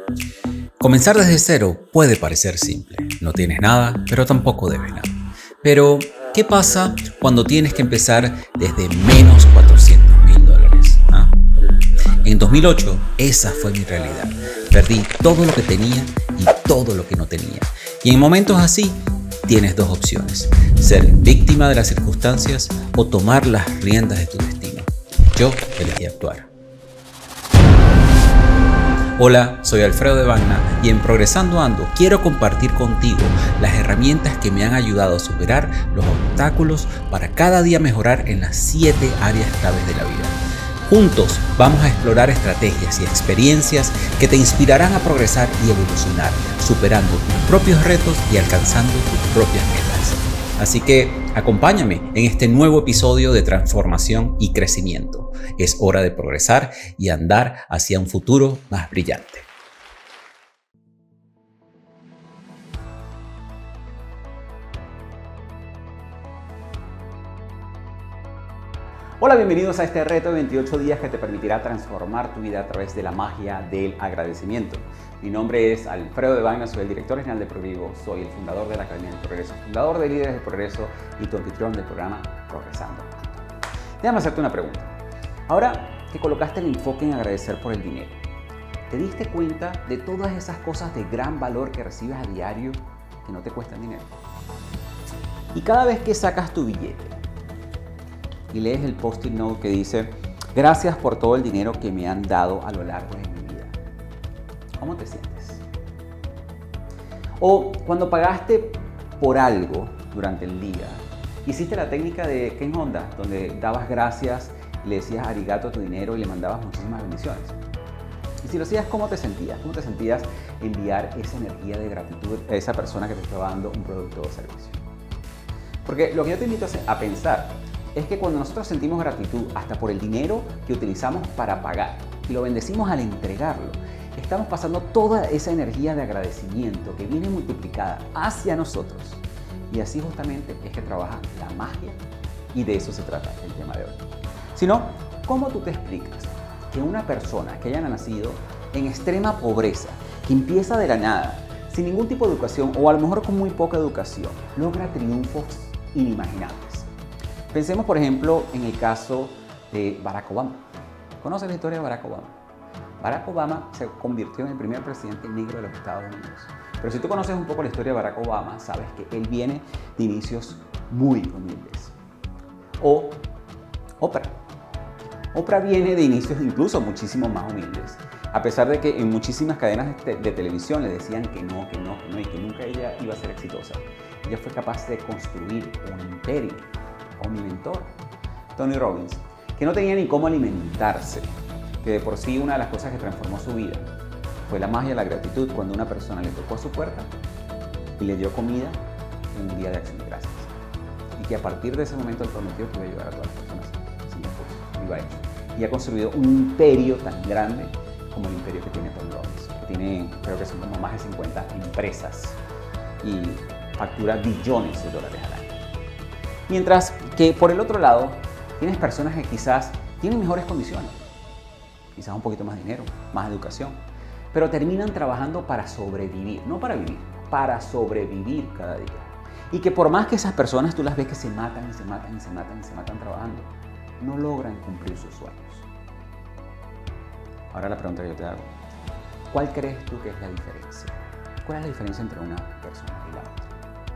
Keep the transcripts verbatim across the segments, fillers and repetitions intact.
Comenzar desde cero puede parecer simple. No tienes nada, pero tampoco debes nada. Pero, ¿qué pasa cuando tienes que empezar desde menos cuatrocientos mil dólares? ¿Ah? En dos mil ocho, esa fue mi realidad. Perdí todo lo que tenía y todo lo que no tenía. Y en momentos así, tienes dos opciones: ser víctima de las circunstancias o tomar las riendas de tu destino. Yo elegí actuar. Hola, soy Alfredo de Bagna y en Progresando Ando quiero compartir contigo las herramientas que me han ayudado a superar los obstáculos para cada día mejorar en las siete áreas claves de la vida. Juntos vamos a explorar estrategias y experiencias que te inspirarán a progresar y evolucionar, superando tus propios retos y alcanzando tus propias metas. Así que acompáñame en este nuevo episodio de transformación y crecimiento. Es hora de progresar y andar hacia un futuro más brillante. Hola, bienvenidos a este reto de veintiocho días que te permitirá transformar tu vida a través de la magia del agradecimiento. Mi nombre es Alfredo de Bagna, soy el director general de Progrivo, soy el fundador de la Academia del Progreso, fundador de Líderes del Progreso y tu anfitrión del programa Progresando. Déjame hacerte una pregunta. Ahora que colocaste el enfoque en agradecer por el dinero, ¿te diste cuenta de todas esas cosas de gran valor que recibes a diario que no te cuestan dinero? Y cada vez que sacas tu billete y lees el post-it note que dice: gracias por todo el dinero que me han dado a lo largo de mi vida, ¿cómo te sientes? O cuando pagaste por algo durante el día, hiciste la técnica de Ken Honda, donde dabas gracias, le decías arigato a tu dinero y le mandabas muchísimas bendiciones. Y si lo hacías, ¿cómo te sentías? ¿Cómo te sentías enviar esa energía de gratitud a esa persona que te está dando un producto o servicio? Porque lo que yo te invito a pensar es que cuando nosotros sentimos gratitud hasta por el dinero que utilizamos para pagar y lo bendecimos al entregarlo, estamos pasando toda esa energía de agradecimiento que viene multiplicada hacia nosotros. Y así justamente es que trabaja la magia, y de eso se trata el tema de hoy. Si no, ¿cómo tú te explicas que una persona que haya nacido en extrema pobreza, que empieza de la nada, sin ningún tipo de educación o a lo mejor con muy poca educación, logra triunfos inimaginables? Pensemos, por ejemplo, en el caso de Barack Obama. ¿Conoces la historia de Barack Obama? Barack Obama se convirtió en el primer presidente negro de los Estados Unidos. Pero si tú conoces un poco la historia de Barack Obama, sabes que él viene de inicios muy humildes. O Oprah. Oprah viene de inicios incluso muchísimo más humildes. A pesar de que en muchísimas cadenas de, de televisión le decían que no, que no, que no y que nunca ella iba a ser exitosa, ella fue capaz de construir un imperio. O mi mentor, Tony Robbins, que no tenía ni cómo alimentarse, que de por sí una de las cosas que transformó su vida fue la magia de la gratitud cuando una persona le tocó a su puerta y le dio comida en un día de acción de gracias. Y que a partir de ese momento él prometió que iba a ayudar a todas las personas sin esfuerzo. Lo ha hecho. Y ha construido un imperio tan grande como el imperio que tiene Tony Robbins, que tiene, creo que son como más de cincuenta empresas y factura billones de dólares al año. Mientras que por el otro lado, tienes personas que quizás tienen mejores condiciones, quizás un poquito más dinero, más educación, pero terminan trabajando para sobrevivir, no para vivir, para sobrevivir cada día. Y que por más que esas personas tú las ves que se matan y se matan y se matan y se matan trabajando, no logran cumplir sus sueños. Ahora la pregunta que yo te hago: ¿cuál crees tú que es la diferencia? ¿Cuál es la diferencia entre una persona y la otra?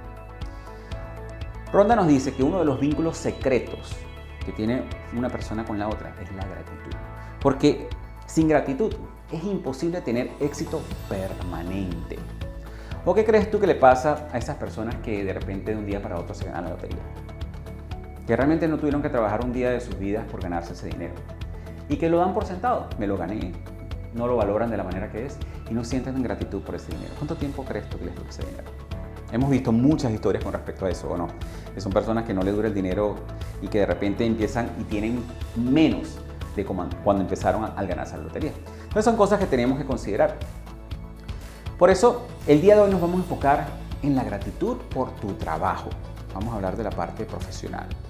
Ronda nos dice que uno de los vínculos secretos que tiene una persona con la otra es la gratitud. Porque sin gratitud es imposible tener éxito permanente. ¿O qué crees tú que le pasa a esas personas que de repente de un día para otro se ganan la lotería? Que realmente no tuvieron que trabajar un día de sus vidas por ganarse ese dinero. Y que lo dan por sentado. Me lo gané. No lo valoran de la manera que es y no sienten gratitud por ese dinero. ¿Cuánto tiempo crees tú que les dura ese dinero? Hemos visto muchas historias con respecto a eso, ¿o no? Que son personas que no les dura el dinero y que de repente empiezan y tienen menos de cuando empezaron al ganarse la lotería. Entonces son cosas que tenemos que considerar. Por eso, el día de hoy nos vamos a enfocar en la gratitud por tu trabajo. Vamos a hablar de la parte profesional.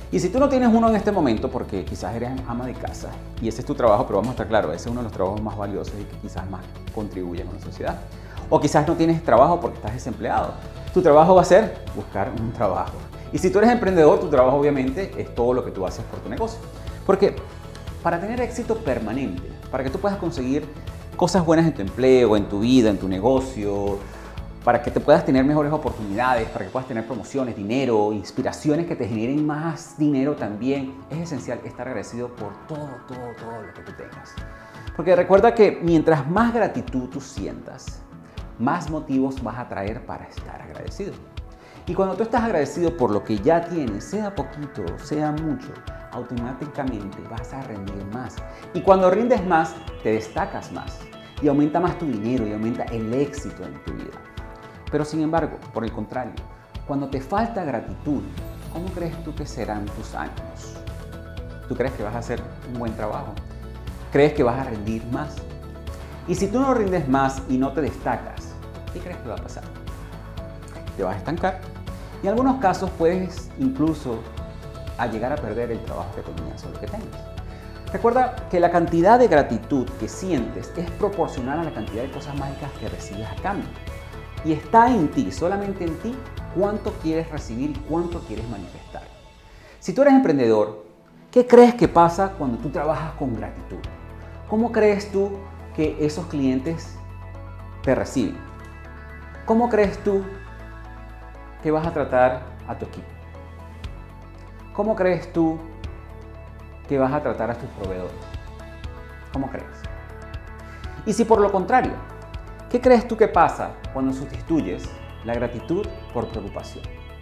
Y si tú no tienes uno en este momento, porque quizás eres ama de casa y ese es tu trabajo, pero vamos a estar claros, ese es uno de los trabajos más valiosos y que quizás más contribuyen a la sociedad. O quizás no tienes trabajo porque estás desempleado. Tu trabajo va a ser buscar un trabajo. Y si tú eres emprendedor, tu trabajo obviamente es todo lo que tú haces por tu negocio. Porque para tener éxito permanente, para que tú puedas conseguir cosas buenas en tu empleo, en tu vida, en tu negocio, para que te puedas tener mejores oportunidades, para que puedas tener promociones, dinero, inspiraciones que te generen más dinero también, es esencial estar agradecido por todo, todo, todo lo que tú tengas. Porque recuerda que mientras más gratitud tú sientas, más motivos vas a traer para estar agradecido. Y cuando tú estás agradecido por lo que ya tienes, sea poquito, sea mucho, automáticamente vas a rendir más. Y cuando rindes más, te destacas más. Y aumenta más tu dinero y aumenta el éxito en tu vida. Pero sin embargo, por el contrario, cuando te falta gratitud, ¿cómo crees tú que serán tus ánimos? ¿Tú crees que vas a hacer un buen trabajo? ¿Crees que vas a rendir más? Y si tú no rindes más y no te destacas, ¿qué crees que va a pasar? Te vas a estancar. Y en algunos casos puedes incluso a llegar a perder el trabajo que tenías o lo que tengas. Recuerda que la cantidad de gratitud que sientes es proporcional a la cantidad de cosas mágicas que recibes a cambio. Y está en ti, solamente en ti, cuánto quieres recibir y cuánto quieres manifestar. Si tú eres emprendedor, ¿qué crees que pasa cuando tú trabajas con gratitud? ¿Cómo crees tú que esos clientes te reciben? ¿Cómo crees tú que vas a tratar a tu equipo? ¿Cómo crees tú que vas a tratar a tus proveedores? ¿Cómo crees? Y si por lo contrario, ¿qué crees tú que pasa cuando sustituyes la gratitud por preocupación?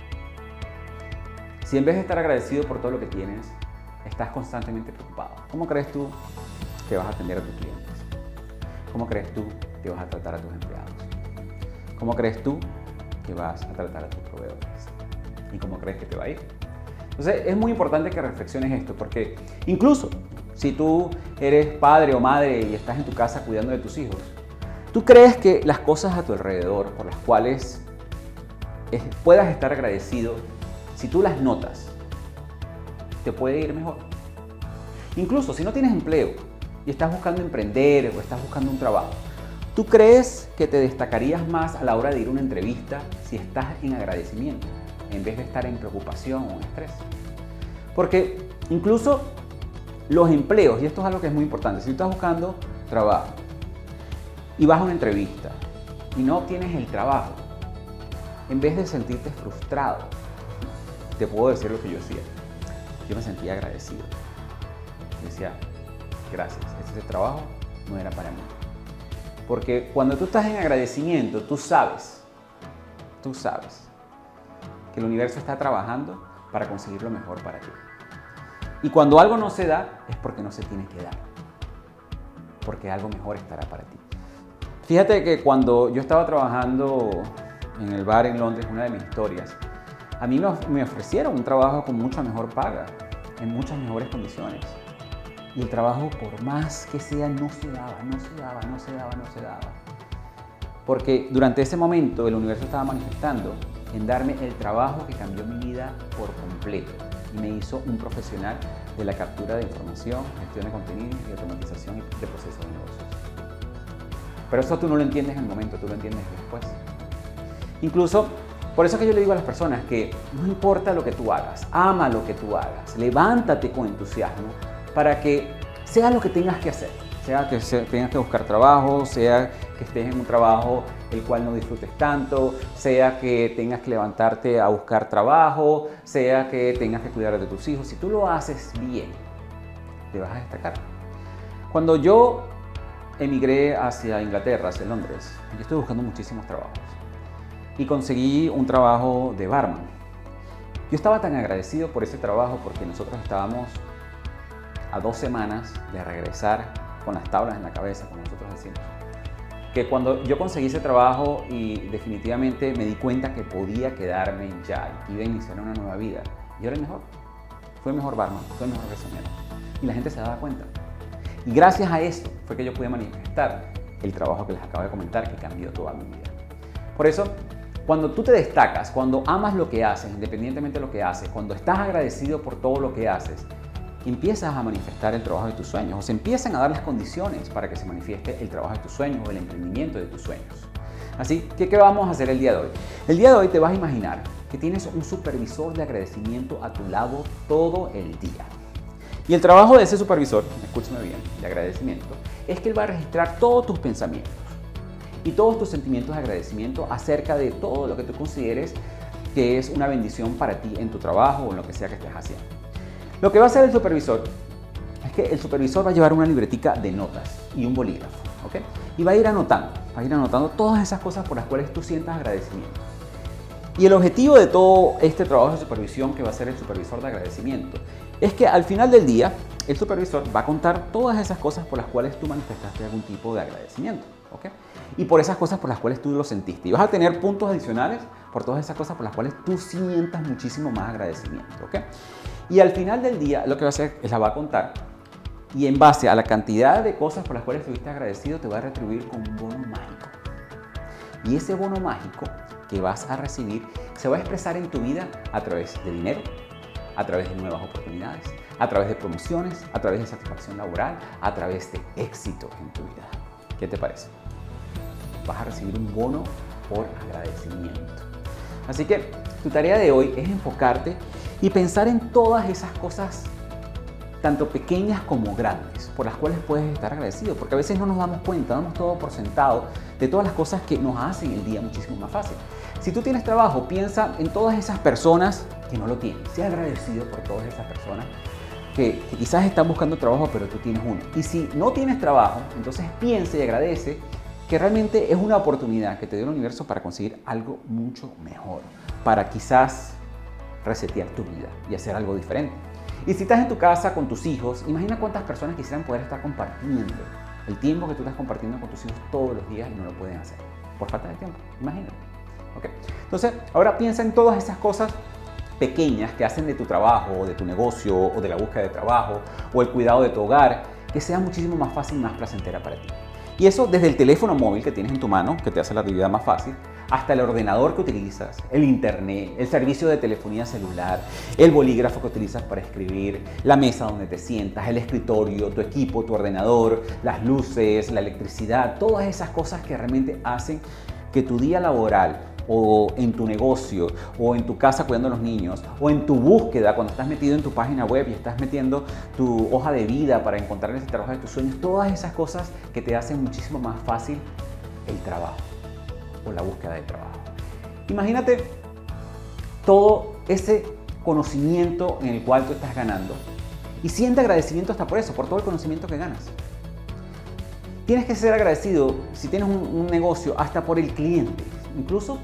Si en vez de estar agradecido por todo lo que tienes, estás constantemente preocupado, ¿cómo crees tú que vas a atender a tus clientes? ¿Cómo crees tú que vas a tratar a tus empleados? ¿Cómo crees tú que vas a tratar a tus proveedores? ¿Y cómo crees que te va a ir? Entonces es muy importante que reflexiones esto, porque incluso si tú eres padre o madre y estás en tu casa cuidando de tus hijos, ¿tú crees que las cosas a tu alrededor por las cuales puedas estar agradecido, si tú las notas, te puede ir mejor? Incluso si no tienes empleo y estás buscando emprender o estás buscando un trabajo, ¿tú crees que te destacarías más a la hora de ir a una entrevista si estás en agradecimiento en vez de estar en preocupación o en estrés? Porque incluso los empleos, y esto es algo que es muy importante, si tú estás buscando trabajo y vas a una entrevista y no obtienes el trabajo, en vez de sentirte frustrado, te puedo decir lo que yo hacía. Yo me sentía agradecido. Yo decía, gracias, ese trabajo no era para mí. Porque cuando tú estás en agradecimiento, tú sabes, tú sabes que el universo está trabajando para conseguir lo mejor para ti. Y cuando algo no se da, es porque no se tiene que dar. Porque algo mejor estará para ti. Fíjate que cuando yo estaba trabajando en el bar en Londres, una de mis historias, a mí me ofrecieron un trabajo con mucha mejor paga, en muchas mejores condiciones. Y el trabajo, por más que sea, no se daba, no se daba, no se daba, no se daba. Porque durante ese momento el universo estaba manifestando en darme el trabajo que cambió mi vida por completo y me hizo un profesional de la captura de información, gestión de contenido y automatización de procesos de negocios. Pero eso tú no lo entiendes en el momento, tú lo entiendes después. Incluso, por eso es que yo le digo a las personas que no importa lo que tú hagas, ama lo que tú hagas, levántate con entusiasmo para que sea lo que tengas que hacer. Sea que tengas que buscar trabajo, sea que estés en un trabajo el cual no disfrutes tanto, sea que tengas que levantarte a buscar trabajo, sea que tengas que cuidar de tus hijos. Si tú lo haces bien, te vas a destacar. Cuando yo emigré hacia Inglaterra, hacia Londres, yo estuve buscando muchísimos trabajos y conseguí un trabajo de barman. Yo estaba tan agradecido por ese trabajo porque nosotros estábamos a dos semanas de regresar con las tablas en la cabeza, como nosotros decimos. Que cuando yo conseguí ese trabajo y definitivamente me di cuenta que podía quedarme ya y iba a iniciar una nueva vida, yo era el mejor. Fue el mejor barman, fue el mejor mesonero. Y la gente se daba cuenta. Y gracias a eso fue que yo pude manifestar el trabajo que les acabo de comentar, que cambió toda mi vida. Por eso, Cuando tú te destacas, cuando amas lo que haces, independientemente de lo que haces, cuando estás agradecido por todo lo que haces, empiezas a manifestar el trabajo de tus sueños, o se empiezan a dar las condiciones para que se manifieste el trabajo de tus sueños o el emprendimiento de tus sueños. Así que, ¿qué vamos a hacer el día de hoy? El día de hoy te vas a imaginar que tienes un supervisor de agradecimiento a tu lado todo el día. Y el trabajo de ese supervisor, escúchame bien, de agradecimiento, es que él va a registrar todos tus pensamientos y todos tus sentimientos de agradecimiento acerca de todo lo que tú consideres que es una bendición para ti en tu trabajo o en lo que sea que estés haciendo. Lo que va a hacer el supervisor es que el supervisor va a llevar una libretica de notas y un bolígrafo, ¿ok? Y va a ir anotando, va a ir anotando todas esas cosas por las cuales tú sientas agradecimiento. Y el objetivo de todo este trabajo de supervisión que va a hacer el supervisor de agradecimiento es que al final del día el supervisor va a contar todas esas cosas por las cuales tú manifestaste algún tipo de agradecimiento, ¿ok? Y por esas cosas por las cuales tú lo sentiste. Y vas a tener puntos adicionales por todas esas cosas por las cuales tú sientas muchísimo más agradecimiento, ¿ok? Y al final del día lo que va a hacer es la va a contar y en base a la cantidad de cosas por las cuales estuviste agradecido te va a retribuir con un bono mágico. Y ese bono mágico que vas a recibir se va a expresar en tu vida a través de dinero, a través de nuevas oportunidades, a través de promociones, a través de satisfacción laboral, a través de éxito en tu vida. ¿Qué te parece? Vas a recibir un bono por agradecimiento. Así que tu tarea de hoy es enfocarte y pensar en todas esas cosas, tanto pequeñas como grandes, por las cuales puedes estar agradecido, porque a veces no nos damos cuenta, damos todo por sentado de todas las cosas que nos hacen el día muchísimo más fácil. Si tú tienes trabajo, piensa en todas esas personas que no lo tienen. Sea agradecido por todas esas personas que, que quizás están buscando trabajo, pero tú tienes uno. Y si no tienes trabajo, entonces piensa y agradece que realmente es una oportunidad que te dio el universo para conseguir algo mucho mejor, para quizás resetear tu vida y hacer algo diferente. Y si estás en tu casa con tus hijos, imagina cuántas personas quisieran poder estar compartiendo el tiempo que tú estás compartiendo con tus hijos todos los días y no lo pueden hacer por falta de tiempo. Imagínate. Okay. Entonces, ahora piensa en todas esas cosas pequeñas que hacen de tu trabajo o de tu negocio o de la búsqueda de trabajo o el cuidado de tu hogar que sea muchísimo más fácil y más placentera para ti. Y eso desde el teléfono móvil que tienes en tu mano, que te hace la actividad más fácil, hasta el ordenador que utilizas, el internet, el servicio de telefonía celular, el bolígrafo que utilizas para escribir, la mesa donde te sientas, el escritorio, tu equipo, tu ordenador, las luces, la electricidad, todas esas cosas que realmente hacen que tu día laboral o en tu negocio, o en tu casa cuidando a los niños, o en tu búsqueda cuando estás metido en tu página web y estás metiendo tu hoja de vida para encontrar ese trabajo de tus sueños, todas esas cosas que te hacen muchísimo más fácil el trabajo o la búsqueda de trabajo. Imagínate todo ese conocimiento en el cual tú estás ganando y siente agradecimiento hasta por eso, por todo el conocimiento que ganas. Tienes que ser agradecido si tienes un, un negocio hasta por el cliente, incluso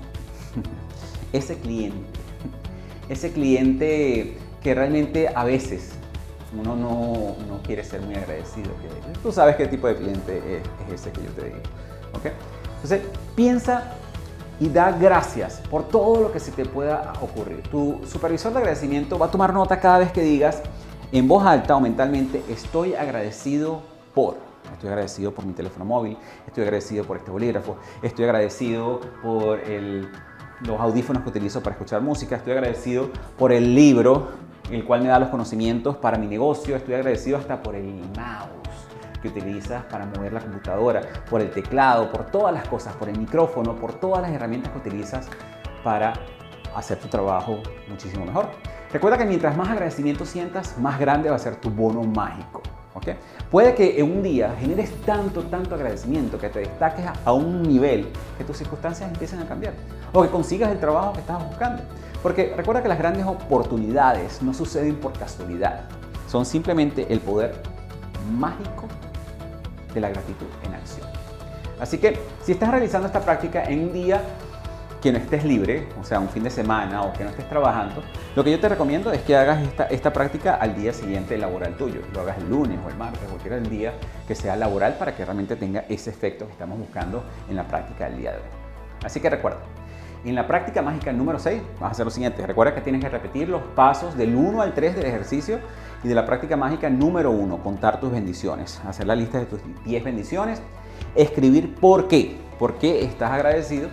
ese cliente, ese cliente que realmente a veces uno no, no quiere ser muy agradecido. Tú sabes qué tipo de cliente es, es ese que yo te digo, ¿ok? Entonces piensa y da gracias por todo lo que se te pueda ocurrir. Tu supervisor de agradecimiento va a tomar nota cada vez que digas en voz alta o mentalmente: estoy agradecido por... Estoy agradecido por mi teléfono móvil, estoy agradecido por este bolígrafo, estoy agradecido por el, los audífonos que utilizo para escuchar música, estoy agradecido por el libro, el cual me da los conocimientos para mi negocio, estoy agradecido hasta por el mouse que utilizas para mover la computadora, por el teclado, por todas las cosas, por el micrófono, por todas las herramientas que utilizas para hacer tu trabajo muchísimo mejor. Recuerda que mientras más agradecimiento sientas, más grande va a ser tu bono mágico. ¿Okay? Puede que en un día generes tanto, tanto agradecimiento que te destaques a un nivel que tus circunstancias empiecen a cambiar o que consigas el trabajo que estabas buscando. Porque recuerda que las grandes oportunidades no suceden por casualidad, son simplemente el poder mágico de la gratitud en acción. Así que si estás realizando esta práctica en un día que no estés libre, o sea, un fin de semana o que no estés trabajando, lo que yo te recomiendo es que hagas esta, esta práctica al día siguiente laboral tuyo. Lo hagas el lunes o el martes, cualquier el día que sea laboral para que realmente tenga ese efecto que estamos buscando en la práctica del día de hoy. Así que recuerda, en la práctica mágica número seis vas a hacer lo siguiente. Recuerda que tienes que repetir los pasos del uno al tres del ejercicio y de la práctica mágica número uno, contar tus bendiciones, hacer la lista de tus diez bendiciones, escribir por qué, por qué estás agradecido.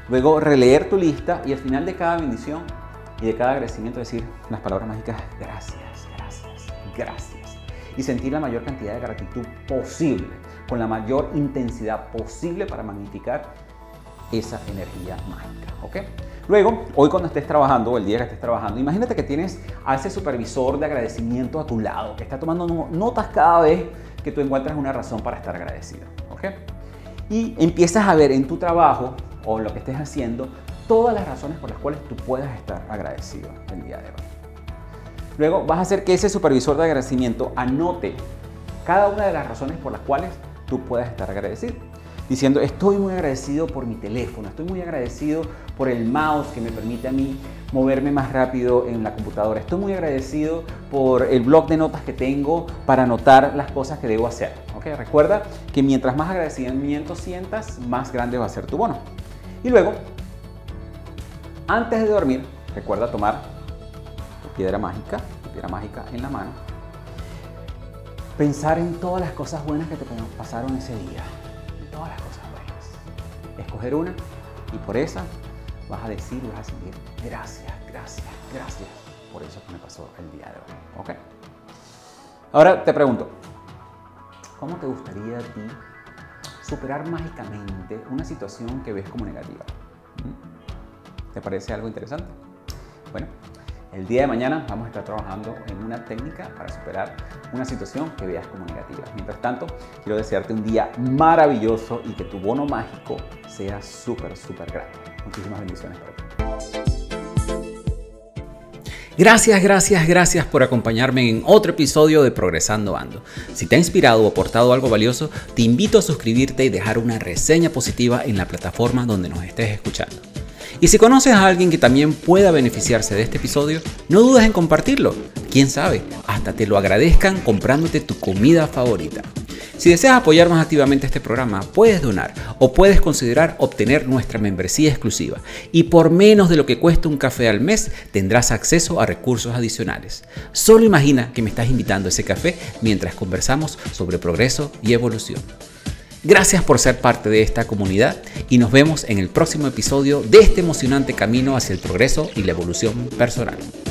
Luego releer tu lista y al final de cada bendición y de cada agradecimiento decir las palabras mágicas gracias, gracias, gracias. Y sentir la mayor cantidad de gratitud posible, con la mayor intensidad posible para magnificar esa energía mágica, ¿ok? Luego, hoy cuando estés trabajando, o el día que estés trabajando, imagínate que tienes a ese supervisor de agradecimiento a tu lado, que está tomando notas cada vez que tú encuentras una razón para estar agradecido, ¿ok? Y empiezas a ver en tu trabajo, o en lo que estés haciendo, todas las razones por las cuales tú puedas estar agradecido el día de hoy. Luego vas a hacer que ese supervisor de agradecimiento anote cada una de las razones por las cuales tú puedas estar agradecido. Diciendo, estoy muy agradecido por mi teléfono, estoy muy agradecido por el mouse que me permite a mí moverme más rápido en la computadora, estoy muy agradecido por el bloc de notas que tengo para anotar las cosas que debo hacer. ¿Okay? Recuerda que mientras más agradecimiento sientas, más grande va a ser tu bono. Y luego, antes de dormir, recuerda tomar tu piedra mágica, tu piedra mágica en la mano, pensar en todas las cosas buenas que te pasaron ese día. Todas las cosas buenas. Escoger una y por esa vas a decir, vas a sentir gracias, gracias, gracias por eso que me pasó el día de hoy. ¿Ok? Ahora te pregunto, ¿cómo te gustaría a ti superar mágicamente una situación que ves como negativa? ¿Te parece algo interesante? Bueno, el día de mañana vamos a estar trabajando en una técnica para superar una situación que veas como negativa. Mientras tanto, quiero desearte un día maravilloso y que tu bono mágico sea súper, súper grande. Muchísimas bendiciones para ti. Gracias, gracias, gracias por acompañarme en otro episodio de Progresando Ando. Si te ha inspirado o aportado algo valioso, te invito a suscribirte y dejar una reseña positiva en la plataforma donde nos estés escuchando. Y si conoces a alguien que también pueda beneficiarse de este episodio, no dudes en compartirlo. Quién sabe, hasta te lo agradezcan comprándote tu comida favorita. Si deseas apoyar más activamente este programa, puedes donar o puedes considerar obtener nuestra membresía exclusiva. Y por menos de lo que cuesta un café al mes, tendrás acceso a recursos adicionales. Solo imagina que me estás invitando a ese café mientras conversamos sobre progreso y evolución. Gracias por ser parte de esta comunidad y nos vemos en el próximo episodio de este emocionante camino hacia el progreso y la evolución personal.